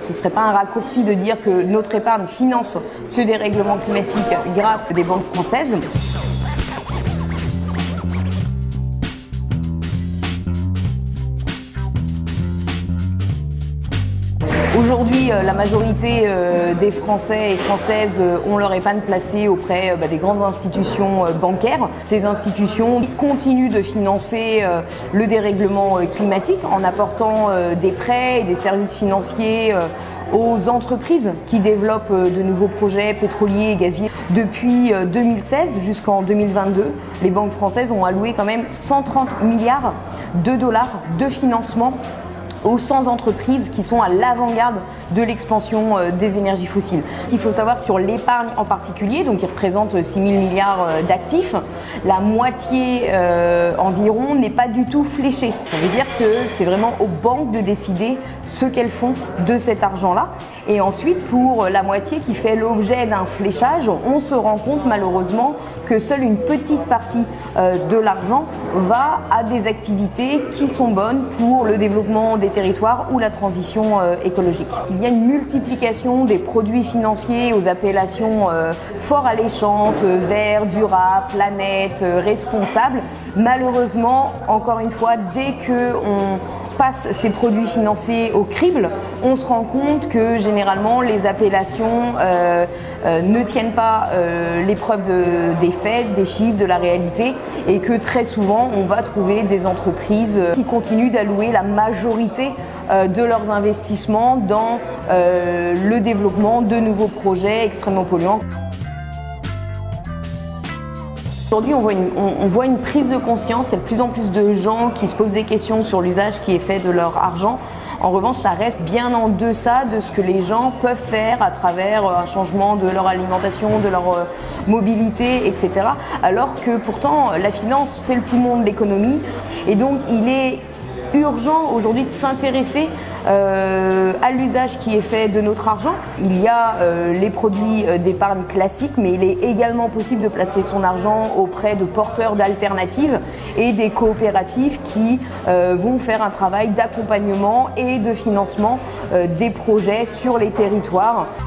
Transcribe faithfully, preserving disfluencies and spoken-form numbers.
Ce ne serait pas un raccourci de dire que notre épargne finance ce dérèglement climatique grâce à des banques françaises. Aujourd'hui, la majorité des Français et Françaises ont leur épargne placée auprès des grandes institutions bancaires. Ces institutions continuent de financer le dérèglement climatique en apportant des prêts et des services financiers aux entreprises qui développent de nouveaux projets pétroliers et gaziers. Depuis deux mille seize jusqu'en deux mille vingt-deux, les banques françaises ont alloué quand même cent trente milliards de dollars de financement aux cent entreprises qui sont à l'avant-garde de l'expansion des énergies fossiles. Il faut savoir sur l'épargne en particulier, donc qui représente six mille milliards d'actifs, la moitié euh, environ n'est pas du tout fléchée. Ça veut dire que c'est vraiment aux banques de décider ce qu'elles font de cet argent-là. Et ensuite, pour la moitié qui fait l'objet d'un fléchage, on se rend compte malheureusement que seule une petite partie euh, de l'argent va à des activités qui sont bonnes pour le développement des territoires ou la transition euh, écologique. Il y a une multiplication des produits financiers aux appellations euh, fort alléchantes, euh, vert, durable, planète, euh, responsable. Malheureusement, encore une fois, dès qu'on passe ces produits financiers au crible, on se rend compte que généralement les appellations euh, euh, ne tiennent pas euh, l'épreuve de, des faits, des chiffres, de la réalité, et que très souvent on va trouver des entreprises qui continuent d'allouer la majorité euh, de leurs investissements dans euh, le développement de nouveaux projets extrêmement polluants. Aujourd'hui, on voit, une, on, on voit une prise de conscience, il y a de plus en plus de gens qui se posent des questions sur l'usage qui est fait de leur argent. En revanche, ça reste bien en deçà de ce que les gens peuvent faire à travers un changement de leur alimentation, de leur mobilité, et cetera. Alors que pourtant, la finance, c'est le poumon de l'économie. Et donc, il est urgent aujourd'hui de s'intéresser euh, à l'usage qui est fait de notre argent. Il y a euh, les produits d'épargne classiques, mais il est également possible de placer son argent auprès de porteurs d'alternatives et des coopératives qui euh, vont faire un travail d'accompagnement et de financement euh, des projets sur les territoires.